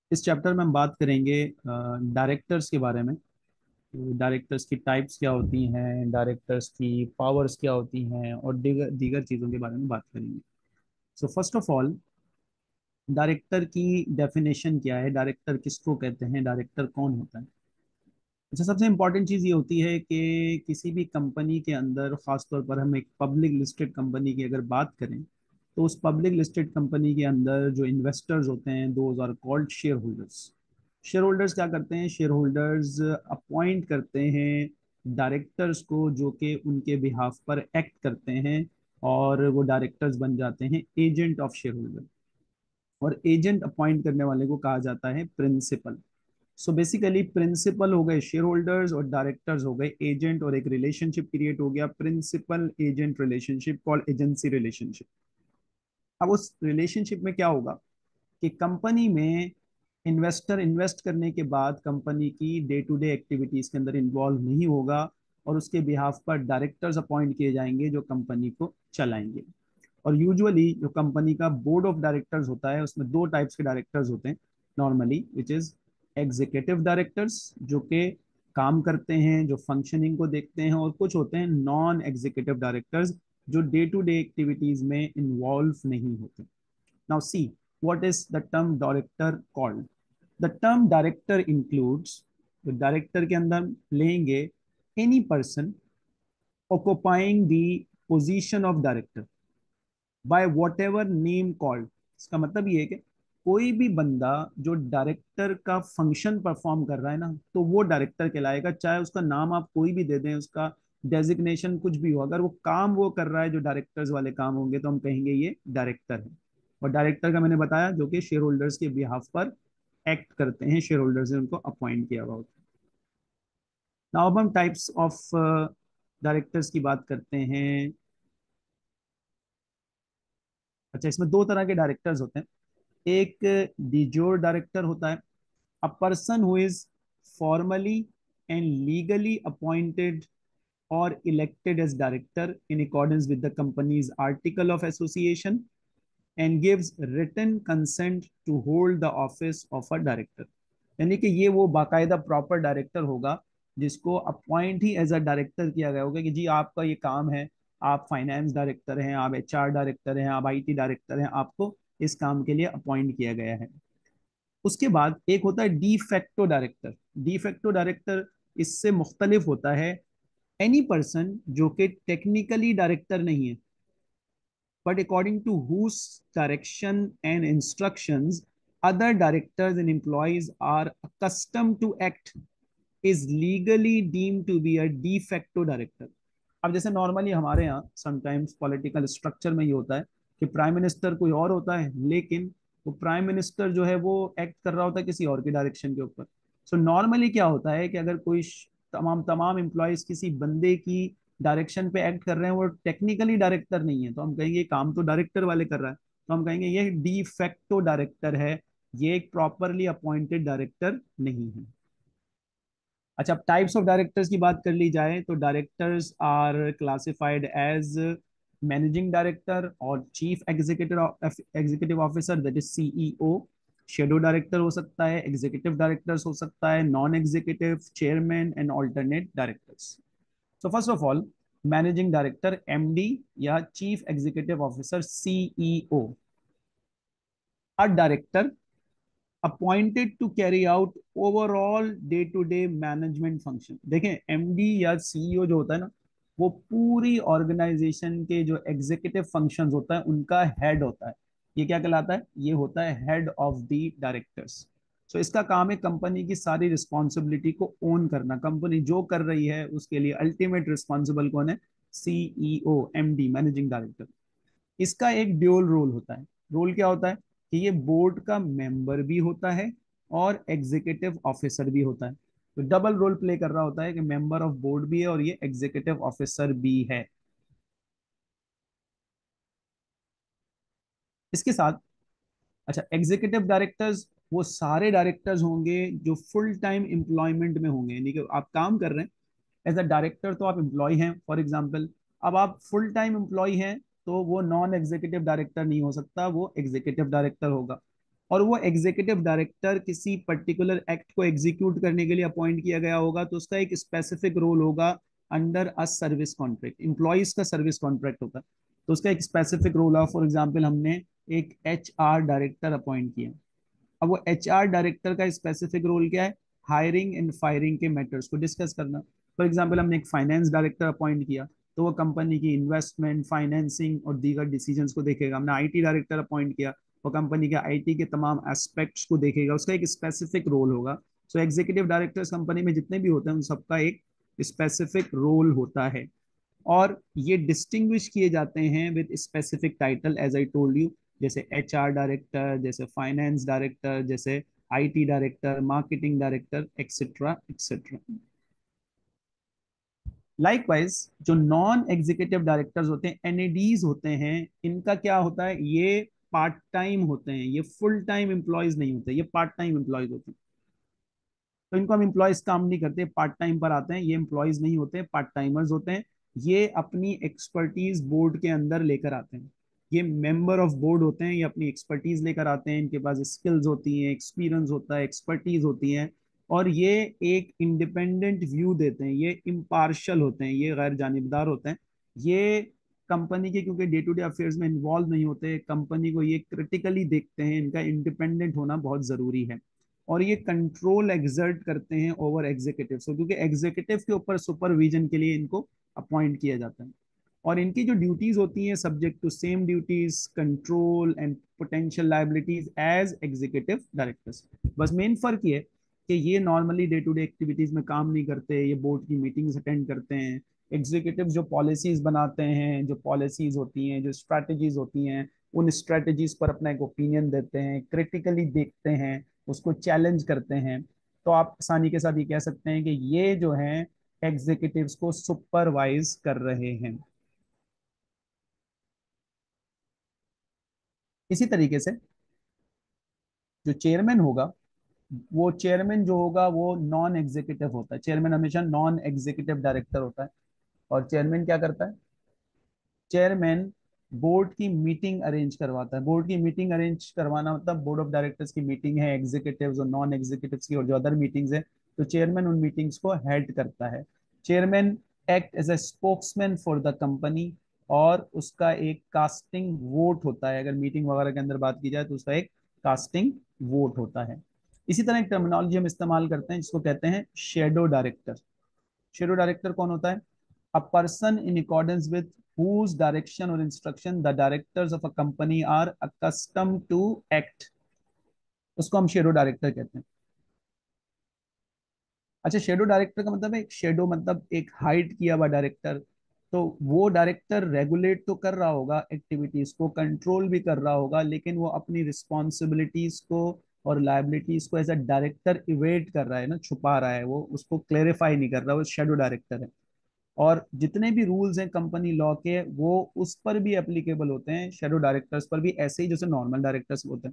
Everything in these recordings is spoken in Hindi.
इस चैप्टर में हम बात करेंगे डायरेक्टर्स के बारे में। डायरेक्टर्स की टाइप्स क्या होती हैं, डायरेक्टर्स की पावर्स क्या होती हैं, और दीगर दीगर चीज़ों के बारे में बात करेंगे। So first of all, director की डेफिनेशन क्या है, डायरेक्टर किसको कहते हैं, डायरेक्टर कौन होता है। अच्छा, सबसे इंपॉर्टेंट चीज़ ये होती है कि किसी भी कंपनी के अंदर, खासतौर पर हम एक पब्लिक लिस्टेड कंपनी की अगर बात करें, तो उस पब्लिक लिस्टेड कंपनी के अंदर जो इन्वेस्टर्स होते हैं, those are called shareholders. Shareholders क्या करते हैं, शेयर होल्डर्स अपॉइंट करते हैं डायरेक्टर्स को, जो कि उनके बिहाफ पर एक्ट करते हैं, और वो डायरेक्टर्स बन जाते हैं एजेंट ऑफ शेयर होल्डर। और एजेंट अपॉइंट करने वाले को कहा जाता है प्रिंसिपल। सो बेसिकली प्रिंसिपल हो गए शेयर होल्डर्स, और डायरेक्टर्स हो गए एजेंट, और एक रिलेशनशिप क्रिएट हो गया principal agent relationship, called agency relationship. अब उस रिलेशनशिप में क्या होगा कि कंपनी में इन्वेस्टर इन्वेस्ट करने के बाद कंपनी की डे टू डे एक्टिविटीज के अंदर इन्वॉल्व नहीं होगा, और उसके बिहाफ पर डायरेक्टर्स अपॉइंट किए जाएंगे जो कंपनी को चलाएंगे। और यूजुअली जो कंपनी का बोर्ड ऑफ डायरेक्टर्स होता है, उसमें दो टाइप्स के डायरेक्टर्स होते हैं normally, which is executive directors, जो कि काम करते हैं, जो फंक्शनिंग को देखते हैं, और कुछ होते हैं नॉन एग्जीक्यूटिव डायरेक्टर्स, जो डे टू डे एक्टिविटीज में इन्वॉल्व नहीं होते। Now see, what is the term director called. The term director includes, तो डायरेक्टर के अंदर लेंगे any person occupying the position of director by whatever name called. इसका मतलब ये है कि कोई भी बंदा जो डायरेक्टर का फंक्शन परफॉर्म कर रहा है ना, तो वो डायरेक्टर कहलाएगा, चाहे उसका नाम आप कोई भी दे दें, उसका डेजिग्नेशन कुछ भी हो, अगर वो काम वो कर रहा है जो डायरेक्टर्स वाले काम होंगे, तो हम कहेंगे ये डायरेक्टर है। और डायरेक्टर का मैंने बताया, जो कि शेयर होल्डर्स के बिहाफ पर एक्ट करते हैं, शेयर होल्डर्स ने उनको अपॉइंट किया हुआ होता है। नाउ अब हम टाइप्स ऑफ डायरेक्टर्स की बात करते हैं। अच्छा, इसमें दो तरह के डायरेक्टर्स होते हैं। एक डिजोर डायरेक्टर होता है, a person who is formally and legally appointed और elected as director in accordance with the company's article of association and gives written consent to hold the office of a director. यानी कि ये वो बाकायदा प्रॉपर डायरेक्टर होगा, जिसको अपॉइंट ही एज अ डायरेक्टर किया गया होगा कि जी आपका ये काम है, आप फाइनेंस डायरेक्टर हैं, आप एचआर डायरेक्टर हैं, आप आईटी डायरेक्टर हैं, आपको इस काम के लिए अपॉइंट किया गया है। उसके बाद एक होता है de facto director. De facto director इससे मुख्तलिफ होता है। एनी पर्सन जो कि टेक्निकली डायरेक्टर नहीं है, but according to whose direction and instructions other directors and employees are accustomed to act, is legally deemed to be a de facto director. अब जैसे नॉर्मली हमारे यहाँ समटाइम्स पॉलिटिकल स्ट्रक्चर में ये होता है कि प्राइम मिनिस्टर कोई और होता है, लेकिन वो प्राइम मिनिस्टर जो है वो एक्ट कर रहा होता है किसी और के डायरेक्शन के ऊपर। सो नॉर्मली क्या होता है कि अगर कोई तमाम तमाम एम्प्लॉयज किसी बंदे की डायरेक्शन पे एक्ट कर रहे हैं, वो टेक्निकली डायरेक्टर नहीं है, तो हम कहेंगे काम तो डायरेक्टर वाले कर रहा है, तो हम कहेंगे ये डी फैक्टो डायरेक्टर है, ये एक प्रॉपरली अपॉइंटेड डायरेक्टर नहीं है। अच्छा, अब टाइप्स ऑफ डायरेक्टर्स की बात कर ली जाए, तो directors are classified as managing director और chief executive officer, that is CEO. Shadow director हो सकता है, एग्जीक्यूटिव डायरेक्टर्स हो सकता है, non executive, chairman and alternate directors. So first of all, managing director MD या chief executive officer CEO. A director appointed to carry out overall day to day management function. देखें, एमडी या सीईओ जो होता है ना, वो पूरी ऑर्गेनाइजेशन के जो एग्जीक्यूटिव फंक्शंस होता है उनका हेड होता है। ये क्या कहलाता है, ये होता है head of the directors. So इसका काम है कंपनी की सारी रिस्पॉन्सिबिलिटी को ओन करना, कंपनी जो कर रही है उसके लिए अल्टीमेट रिस्पॉन्सिबल कौन है, सीईओ, एमडी, मैनेजिंग डायरेक्टर। इसका एक ड्यूल रोल होता है। रोल क्या होता है कि ये बोर्ड का मेंबर भी होता है और एग्जीक्यूटिव ऑफिसर भी होता है। तो डबल रोल प्ले कर रहा होता है कि मेंबर ऑफ बोर्ड भी है और ये एग्जीक्यूटिव ऑफिसर भी है। इसके साथ, अच्छा, एग्जीक्यूटिव डायरेक्टर्स वो सारे डायरेक्टर्स होंगे जो फुल टाइम एम्प्लॉयमेंट में होंगे, यानी कि आप काम कर रहे हैं एज अ डायरेक्टर, तो आप एम्प्लॉय हैं फॉर एग्जांपल। अब आप फुल टाइम एम्प्लॉय हैं, तो वो नॉन एग्जीक्यूटिव डायरेक्टर नहीं हो सकता, वो एग्जीक्यूटिव डायरेक्टर होगा। और वो एग्जीक्यूटिव डायरेक्टर किसी पर्टिकुलर एक्ट को एग्जीक्यूट करने के लिए अपॉइंट किया गया होगा, तो उसका एक स्पेसिफिक रोल होगा under a service contract. Employees का सर्विस कॉन्ट्रैक्ट होता है, तो उसका एक स्पेसिफिक रोल है। फॉर एग्जाम्पल, हमने एक HR डायरेक्टर अपॉइंट किया। अब वो HR डायरेक्टर का स्पेसिफिक रोल क्या है? हायरिंग एंड फायरिंग के मैटर्स को डिस्कस करना। फॉर एग्जाम्पल, हमने एक फाइनेंस डायरेक्टर अपॉइंट किया, तो वो कंपनी की इन्वेस्टमेंट, फाइनेंसिंग और दीगर डिसीजंस को देखेगा। हमने IT डायरेक्टर अपॉइंट किया, वो कंपनी के IT के तमाम एस्पेक्ट्स को देखेगा, उसका एक स्पेसिफिक रोल होगा। सो एग्जीक्यूटिव डायरेक्टर्स कंपनी में जितने भी होते हैं उन सबका एक स्पेसिफिक रोल होता है, और ये डिस्टिंग्विश किए जाते हैं with specific title as I told you, जैसे HR डायरेक्टर, जैसे फाइनेंस डायरेक्टर, जैसे IT director, marketing director, etcetera etcetera. Likewise जो नॉन एग्जीक्यूटिव डायरेक्टर्स होते हैं, NADs होते हैं, इनका क्या होता है? ये पार्ट टाइम होते हैं, ये फुल टाइम एम्प्लॉयज नहीं होते, ये पार्ट टाइम एम्प्लॉयज होते हैं। तो इनको हम एम्प्लॉयज काम नहीं करते, पार्ट टाइम पर आते हैं, ये एम्प्लॉयज नहीं होते, पार्ट टाइमर्स होते हैं। ये अपनी एक्सपर्टीज बोर्ड के अंदर लेकर आते हैं, ये मेंबर ऑफ बोर्ड होते हैं, ये अपनी एक्सपर्टीज लेकर आते हैं, इनके पास स्किल्स होती हैं, एक्सपीरियंस होता है, एक्सपर्टीज होती हैं, और ये एक इंडिपेंडेंट व्यू देते हैं, ये इम्पार्शल होते हैं, ये गैर जानिबदार होते हैं। ये कंपनी के क्योंकि डे टू डे अफेयर्स में इन्वॉल्व नहीं होते, कंपनी को ये क्रिटिकली देखते हैं, इनका इंडिपेंडेंट होना बहुत जरूरी है। और ये कंट्रोल एग्जर्ट करते हैं ओवर एग्जीक्यूटिव, क्योंकि एग्जीक्यूटिव के ऊपर सुपरविजन के लिए इनको अपॉइंट किया जाता है। और इनकी जो ड्यूटीज होती हैं, subject to same duties, control and potential liabilities as executive directors. बस मेन फर्क ये कि ये normally day to day activities में काम नहीं करते, ये बोर्ड की मीटिंग्स अटेंड करते हैं। एग्जीक्यूटिव जो पॉलिसीज बनाते हैं, जो पॉलिसीज होती हैं, जो स्ट्रैटेजीज होती हैं, उन स्ट्रैटेजीज पर अपना एक ओपिनियन देते हैं, क्रिटिकली देखते हैं, उसको चैलेंज करते हैं। तो आप आसानी के साथ ये कह सकते हैं कि ये जो हैं एग्जीक्यूटिव्स को सुपरवाइज कर रहे हैं। इसी तरीके से जो चेयरमैन होगा, वो चेयरमैन जो होगा वो नॉन एग्जीक्यूटिव होता है। चेयरमैन हमेशा नॉन एग्जीक्यूटिव डायरेक्टर होता है। और चेयरमैन क्या करता है? चेयरमैन बोर्ड की मीटिंग अरेंज करवाता है। बोर्ड की मीटिंग अरेंज करवाना मतलब बोर्ड ऑफ डायरेक्टर्स की मीटिंग है, एग्जीक्यूटिव्स और नॉन एग्जीक्यूटिव्स की, और जो अदर मीटिंग्स है, तो चेयरमैन उन मीटिंग्स को हेड करता है। Chairman act as a spokesman for the company, और उसका एक कास्टिंग वोट होता है। अगर मीटिंग वगैरह के अंदर बात की जाए तो उसका एक कास्टिंग वोट होता है। इसी तरह एक टर्मिनोलॉजी हम इस्तेमाल करते हैं जिसको कहते हैं शेडो डायरेक्टर। शेडो डायरेक्टर कौन होता है? A person in accordance with whose direction or instruction the directors of a company are accustomed to act, उसको हम शेडो डायरेक्टर कहते हैं। अच्छा, शेडो डायरेक्टर का मतलब है, एक शेडो मतलब एक हाइड किया हुआ डायरेक्टर। तो वो डायरेक्टर रेगुलेट तो कर रहा होगा, एक्टिविटीज को कंट्रोल भी कर रहा होगा, लेकिन वो अपनी रिस्पॉन्सिबिलिटीज को और लाइबिलिटीज को एज अ डायरेक्टर इवेट कर रहा है ना, छुपा रहा है, वो उसको क्लेरिफाई नहीं कर रहा, वो शेडो डायरेक्टर है। और जितने भी रूल्स हैं कंपनी लॉ के, वो उस पर भी एप्लीकेबल होते हैं, शेडो डायरेक्टर्स पर भी, ऐसे ही जैसे नॉर्मल डायरेक्टर्स होते हैं।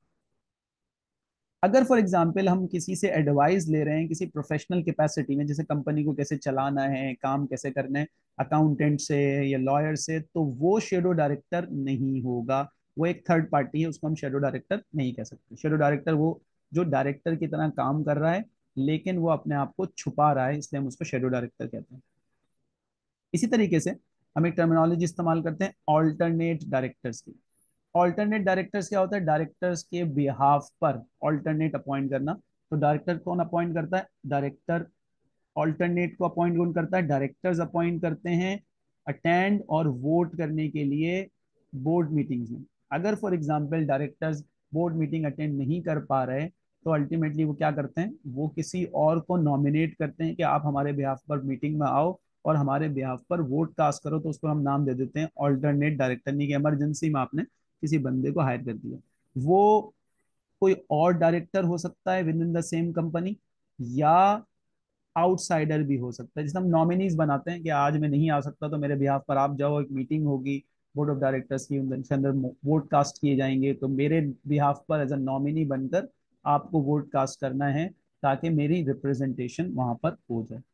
अगर फॉर एग्जांपल हम किसी से एडवाइस ले रहे हैं किसी प्रोफेशनल कैपेसिटी में, जैसे कंपनी को कैसे चलाना है, काम कैसे करना है, अकाउंटेंट से या लॉयर से, तो वो शेडो डायरेक्टर नहीं होगा। वो एक थर्ड पार्टी है, उसको हम शेडो डायरेक्टर नहीं कह सकते। शेडो डायरेक्टर वो जो डायरेक्टर की तरह काम कर रहा है, लेकिन वो अपने आप को छुपा रहा है, इसलिए हम उसको शेडो डायरेक्टर कहते हैं। इसी तरीके से हम एक टर्मिनोलॉजी इस्तेमाल करते हैं ऑल्टरनेट डायरेक्टर्स की। ऑल्टरनेट डायरेक्टर्स क्या होता है? डायरेक्टर्स के बिहाफ पर ऑल्टरनेट अपॉइंट करना। तो डायरेक्टर कौन अपॉइंट करता है? डायरेक्टर। ऑल्टरनेट को अपॉइंट कौन करता है? डायरेक्टर्स अपॉइंट करते हैं अटेंड और वोट करने के लिए बोर्ड मीटिंग्स में। अगर for example directors board meeting attend नहीं कर पा रहे, तो अल्टीमेटली वो क्या करते हैं? वो किसी और को नॉमिनेट करते हैं कि आप हमारे बिहाफ पर मीटिंग में आओ और हमारे बिहाफ पर वोट कास्ट करो। तो उसको हम नाम दे देते हैं ऑल्टरनेट डायरेक्टर, नहीं कि इमरजेंसी में आपने किसी बंदे को हायर कर दिया। वो कोई और डायरेक्टर हो सकता है within the same company, या आउटसाइडर भी हो सकता है। जैसे हम नॉमिनीज बनाते हैं कि आज मैं नहीं आ सकता तो मेरे बिहाफ पर आप जाओ, एक मीटिंग होगी बोर्ड ऑफ डायरेक्टर्स की, उनके अंदर वोट कास्ट किए जाएंगे, तो मेरे बिहाफ पर एज अ नॉमिनी बनकर आपको वोट कास्ट करना है, ताकि मेरी रिप्रेजेंटेशन वहां पर हो जाए।